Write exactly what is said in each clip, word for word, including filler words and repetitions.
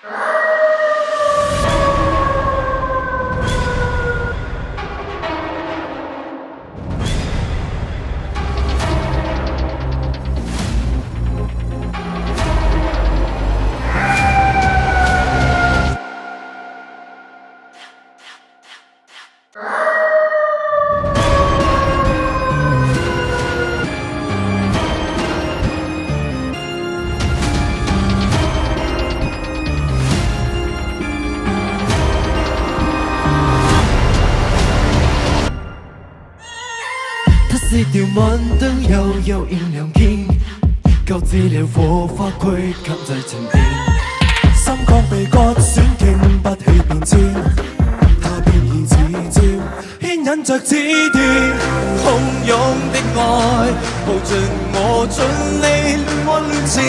它是條晚燈，悠悠燃亮肩，舊資料火花區吸製沉澱，心臟被割損，經不起變遷，它變異似箭，牽引着指斷，洶湧的愛，耗盡我盡力亂按亂纏，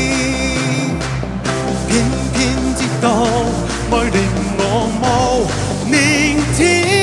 偏偏知道愛令我無明天。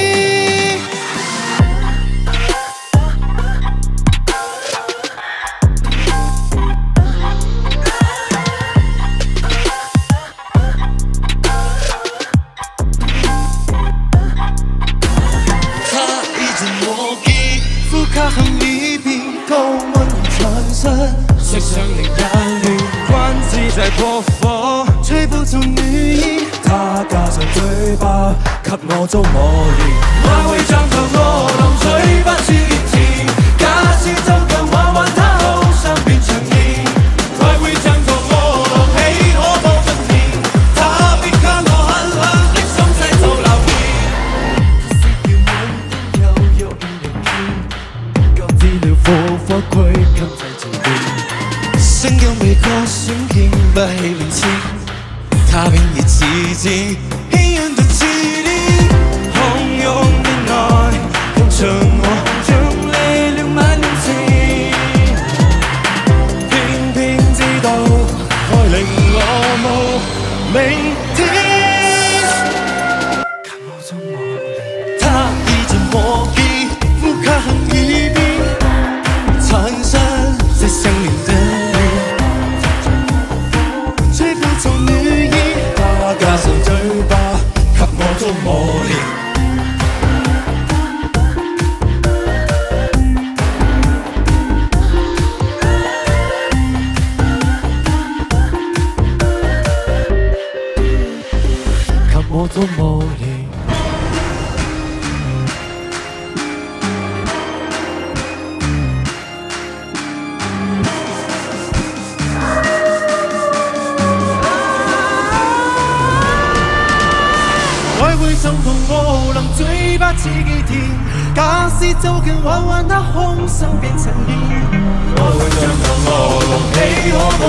刻痕已變高溫產生，色相令眼亂，關節在過火，吹不中女衣，他加上嘴巴給我遭磨練，愛會漲透我lòng，嘴巴似熱甜，假使就更玩玩它好像變長年，愛會漲透我lòng，豈可放盡甜，他別看我狠狠的心勢做留言。 火花區吸製沉澱，聲音被割損，經不起變遷，它變熱似箭，牽引着刺鍊，洶湧的愛，碰着我，用力量買了情，偏偏知道愛令我無明天，給我種磨練，它已盡磨結，呼吸痕已變。 產生這相連的戀，吹不走女衣，他加上嘴巴給我遭磨練。給我遭磨練。 愛會滲透我lòng，嘴巴似忌甜，假使就更玩玩它空心變成煙。愛會漲透我lòng，豈可